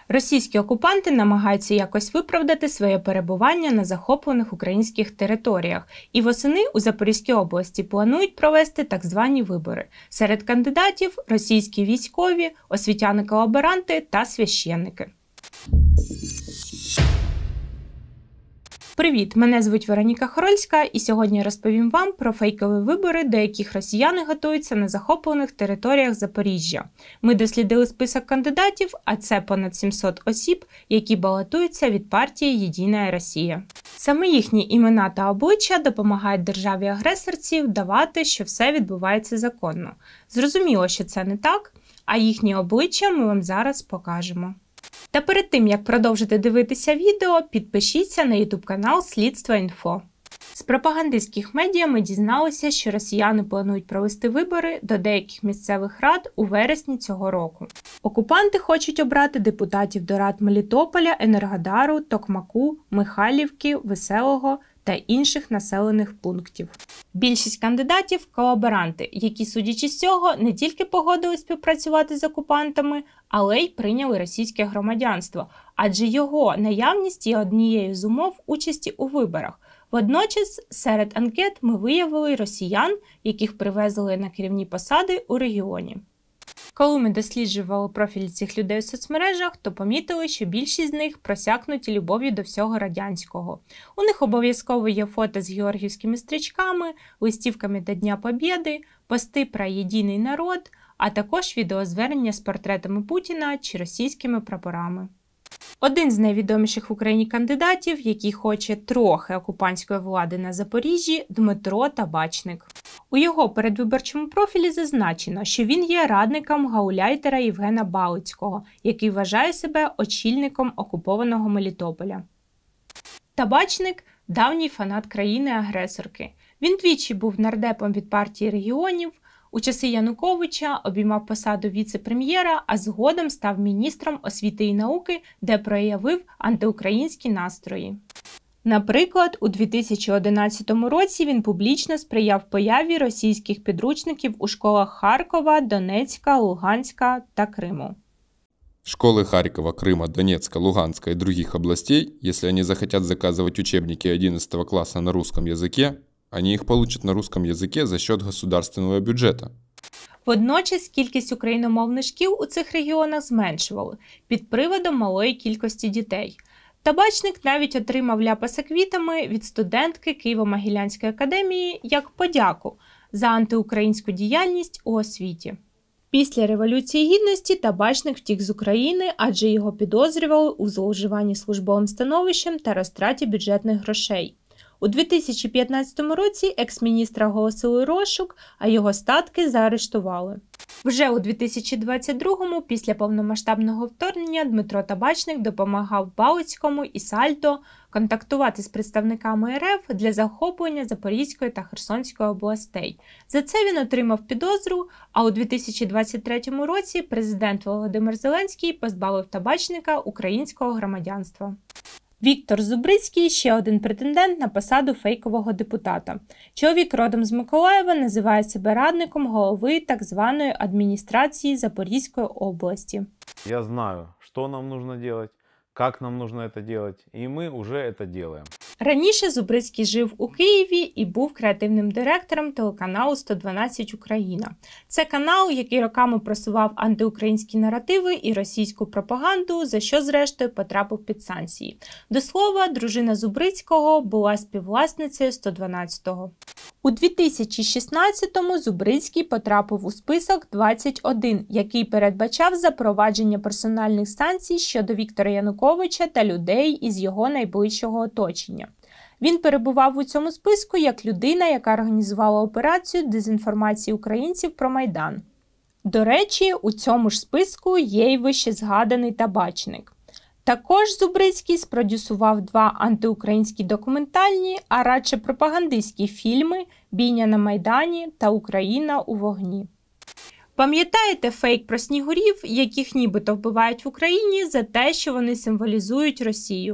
Російські окупанти намагаються якось виправдати своє перебування на захоплених українських територіях, і восени у Запорізькій області планують провести так звані вибори. Серед кандидатів – російські військові, освітяни-колаборанти та священники. Привіт! Мене звуть Вероніка Хорольська, і сьогодні я розповім вам про фейкові вибори, до яких росіяни готуються на захоплених територіях Запоріжжя. Ми дослідили список кандидатів, а це понад 700 осіб, які балотуються від партії «Єдина Росія». Саме їхні імена та обличчя допомагають державі-агресорці вдавати, що все відбувається законно. Зрозуміло, що це не так, а їхні обличчя ми вам зараз покажемо. Та перед тим, як продовжити дивитися відео, підпишіться на YouTube канал Слідство.Інфо. З пропагандистських медіа ми дізналися, що росіяни планують провести вибори до деяких місцевих рад у вересні цього року. Окупанти хочуть обрати депутатів до рад Мелітополя, Енергодару, Токмаку, Михайлівки, Веселого та інших населених пунктів. Більшість кандидатів – колаборанти, які, судячи з цього, не тільки погодились співпрацювати з окупантами, але й прийняли російське громадянство, адже його наявність є однією з умов участі у виборах. Водночас, серед анкет ми виявили росіян, яких привезли на керівні посади у регіоні. Коли ми досліджували профілі цих людей у соцмережах, то помітили, що більшість з них просякнуті любов'ю до всього радянського. У них обов'язково є фото з георгіївськими стрічками, листівками до Дня Побєди, пости про єдиний народ, а також відеозвернення з портретами Путіна чи російськими прапорами. Один з найвідоміших в Україні кандидатів, який хоче трохи окупантської влади на Запоріжжі – Дмитро Табачник. У його передвиборчому профілі зазначено, що він є радником гауляйтера Євгена Балицького, який вважає себе очільником окупованого Мелітополя. Табачник – давній фанат країни-агресорки. Він двічі був нардепом від партії регіонів, у часи Януковича обіймав посаду віце-прем'єра, а згодом став міністром освіти і науки, де проявив антиукраїнські настрої. Наприклад, у 2011 році він публічно сприяв появі російських підручників у школах Харкова, Донецька, Луганська та Криму. Школы Харькова, Крыма, Донецка, Луганска и других областей, если они захотят заказывать учебники 11 класса на русском языке, они их получат на русском языке за счет государственного бюджета. Водночас кількість україномовних шкіл у цих регіонах зменшували під приводом малої кількості дітей. Табачник навіть отримав ляпаса квітами від студентки Києво-Могилянської академії як подяку за антиукраїнську діяльність у освіті. Після Революції Гідності Табачник втік з України, адже його підозрювали у зловживанні службовим становищем та розтраті бюджетних грошей. У 2015 році екс-міністра оголосили розшук, а його статки заарештували. Вже у 2022-му, після повномасштабного вторгнення, Дмитро Табачник допомагав Балицькому і Сальдо контактувати з представниками РФ для захоплення Запорізької та Херсонської областей. За це він отримав підозру, а у 2023 році президент Володимир Зеленський позбавив Табачника українського громадянства. Віктор Зубрицький – ще один претендент на посаду фейкового депутата. Чоловік родом з Миколаєва називає себе радником голови так званої адміністрації Запорізької області. Я знаю, що нам потрібно робити, як нам потрібно це робити, і ми вже це робимо. Раніше Зубрицький жив у Києві і був креативним директором телеканалу «112 Україна». Це канал, який роками просував антиукраїнські наративи і російську пропаганду, за що, зрештою, потрапив під санкції. До слова, дружина Зубрицького була співвласницею «112-го». У 2016-му Зубрицький потрапив у список 21, який передбачав запровадження персональних санкцій щодо Віктора Януковича та людей із його найближчого оточення. Він перебував у цьому списку як людина, яка організувала операцію дезінформації українців про Майдан. До речі, у цьому ж списку є й вищезгаданий Табачник. Також Зубрицький спродюсував 2 антиукраїнські документальні, а радше пропагандистські фільми «Бійня на Майдані» та «Україна у вогні». Пам'ятаєте фейк про снігурів, яких нібито вбивають в Україні за те, що вони символізують Росію?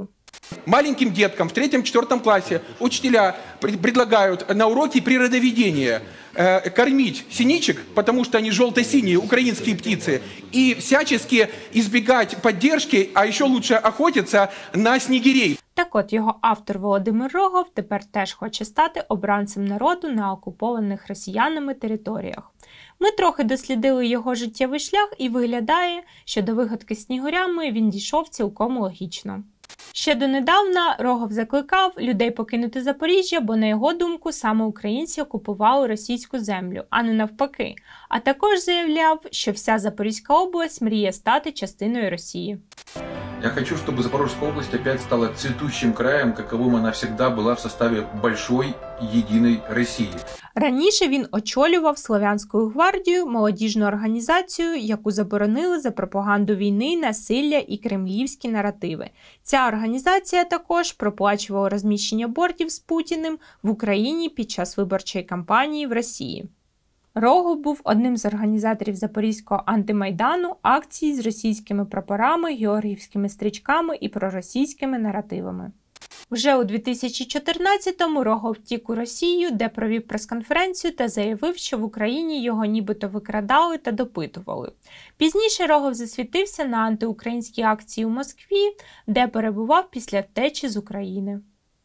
Маленьким деткам в 3-4 классе учителя предлагают на уроке природоведения кормить синичек, потому что они желто-синие, украинские птицы, и всячески избегать поддержки, а еще лучше охотиться на снегирей. Так от, його автор Володимир Рогов тепер теж хоче стати обранцем народу на окупованих росіянами територіях. Ми трохи дослідили його життєвий шлях і виглядає, що до вигадки з снігурями він дійшов цілком логічно. Ще донедавна Рогов закликав людей покинути Запоріжжя, бо, на його думку, саме українці окупували російську землю, а не навпаки. А також заявляв, що вся Запорізька область мріє стати частиною Росії. Я хочу, чтобы Запорожская область опять стала цветущим краем, каковым она всегда была в составе большой, единой России. Раніше він очолював Слов'янську гвардію, молодіжну організацію, яку заборонили за пропаганду війни, насилля і кремлівські наративи. Ця організація також проплачувала розміщення бордів з Путіним в Україні під час виборчої кампанії в Росії. Рогов був одним з організаторів Запорізького антимайдану, акцій з російськими прапорами, георгіївськими стрічками і проросійськими наративами. Вже у 2014-му Рогов втік у Росію, де провів прес-конференцію та заявив, що в Україні його нібито викрадали та допитували. Пізніше Рогов засвітився на антиукраїнській акції у Москві, де перебував після втечі з України.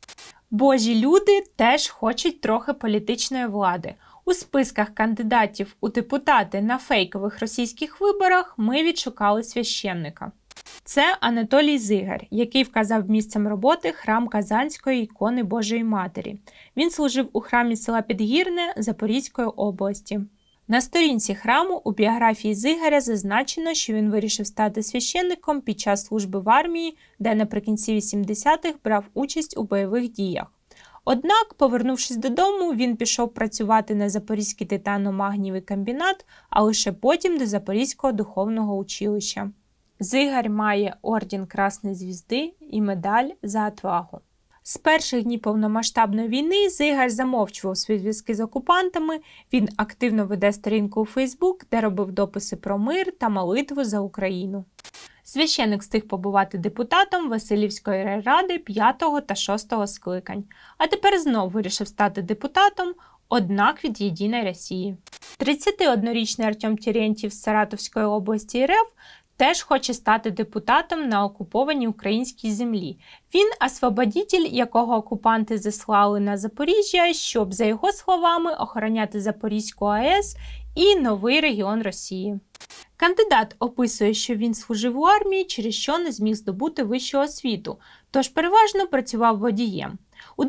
Божі люди теж хочуть трохи політичної влади. У списках кандидатів у депутати на фейкових російських виборах ми відшукали священника. Це Анатолій Зигар, який вказав місцем роботи храм Казанської ікони Божої Матері. Він служив у храмі села Підгірне Запорізької області. На сторінці храму у біографії Зигаря зазначено, що він вирішив стати священником під час служби в армії, де наприкінці 80-х брав участь у бойових діях. Однак, повернувшись додому, він пішов працювати на Запорізький титано-магнієвий комбінат, а лише потім до Запорізького духовного училища. Зигар має орден Красної Звізди і медаль за отвагу. З перших днів повномасштабної війни Зигар замовчував свої зв'язки з окупантами, він активно веде сторінку у Фейсбук, де робив дописи про мир та молитву за Україну. Священик встиг побувати депутатом Василівської райради 5-го та 6-го скликань, а тепер знов вирішив стати депутатом, однак від «Єдиної Росії». 31-річний Артем Терентьєв з Саратовської області РФ теж хоче стати депутатом на окупованій українській землі. Він освободитель, якого окупанти заслали на Запоріжжя, щоб, за його словами, охороняти Запорізьку АЕС і новий регіон Росії. Кандидат описує, що він служив у армії, через що не зміг здобути вищу освіту, тож переважно працював водієм. У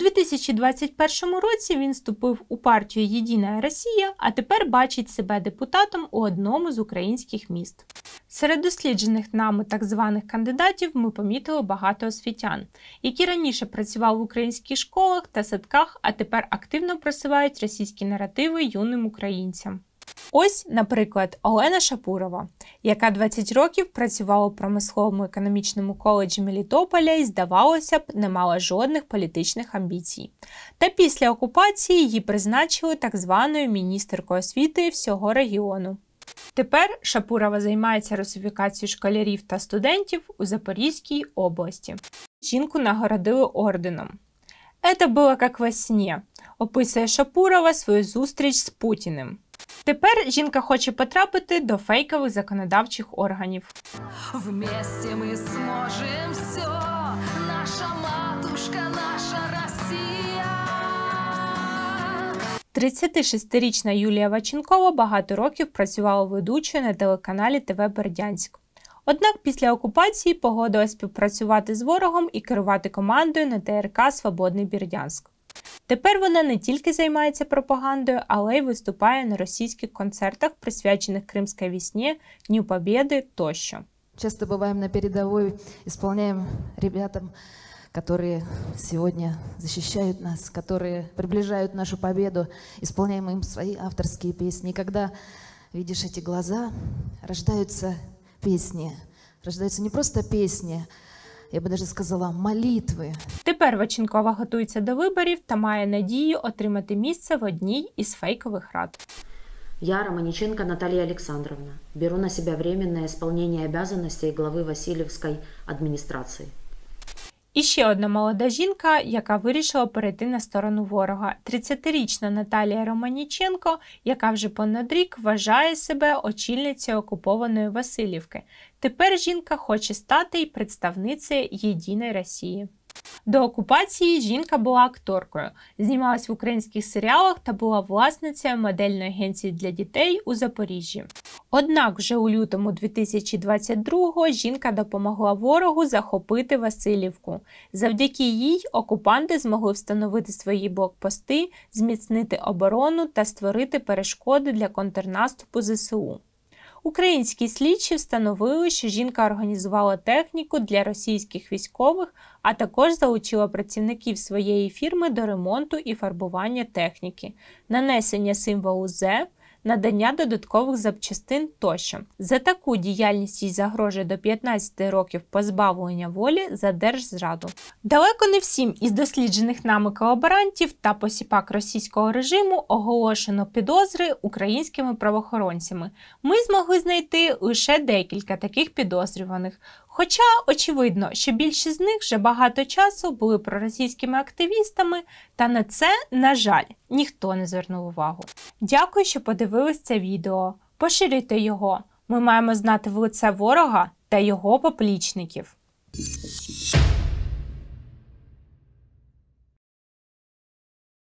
2021 році він вступив у партію «Єдина Росія», а тепер бачить себе депутатом у одному з українських міст. Серед досліджених нами так званих кандидатів ми помітили багато освітян, які раніше працювали в українських школах та садках, а тепер активно просувають російські наративи юним українцям. Ось, наприклад, Олена Шапурова, яка 20 років працювала у промисловому економічному коледжі Мелітополя і, здавалося б, не мала жодних політичних амбіцій. Та після окупації її призначили так званою міністеркою освіти всього регіону. Тепер Шапурова займається русифікацією школярів та студентів у Запорізькій області. Жінку нагородили орденом. «Це було як во сні», описує Шапурова свою зустріч з Путіним. Тепер жінка хоче потрапити до фейкових законодавчих органів. Вместе ми зможемо все, наша матушка, наша Росія. 36-річна Юлія Ваченкова багато років працювала ведучою на телеканалі ТВ Бердянськ. Однак після окупації погодилась співпрацювати з ворогом і керувати командою на ТРК «Свободний Бердянськ». Тепер вона не тільки займається пропагандою, але й виступає на російських концертах, присвячених Кримській весні, Дню Побєди тощо. Часто бываем на передовой, исполняем ребятам, которые сегодня защищают нас, которые приближают нашу победу, исполняем им свои авторские песни. И когда видишь эти глаза, рождаются песни. Рождаются не просто песни, я би навіть сказала, молитви. Тепер Ваченкова готується до виборів та має надію отримати місце в одній із фейкових рад. Я, Романиченко Наталья Александровна, беру на себя временное исполнение обязанностей главы Васильевской администрации. І ще одна молода жінка, яка вирішила перейти на сторону ворога. 30-річна Наталія Романіченко, яка вже понад рік вважає себе очільницею окупованої Василівки. Тепер жінка хоче стати й представницею Єдиної Росії. До окупації жінка була акторкою, знімалась в українських серіалах та була власницею модельної агенції для дітей у Запоріжжі. Однак вже у лютому 2022-го жінка допомогла ворогу захопити Василівку. Завдяки їй окупанти змогли встановити свої блокпости, зміцнити оборону та створити перешкоди для контрнаступу ЗСУ. Українські слідчі встановили, що жінка організувала техніку для російських військових, а також залучила працівників своєї фірми до ремонту і фарбування техніки, нанесення символу З, надання додаткових запчастин тощо. За таку діяльність їй загрожує до 15 років позбавлення волі за держзраду. Далеко не всім із досліджених нами колаборантів та посіпак російського режиму оголошено підозри українськими правоохоронцями. Ми змогли знайти лише декілька таких підозрюваних. Хоча, очевидно, що більшість з них вже багато часу були проросійськими активістами, та на це, на жаль, ніхто не звернув увагу. Дякую, що подивились це відео. Поширюйте його. Ми маємо знати в лице ворога та його поплічників.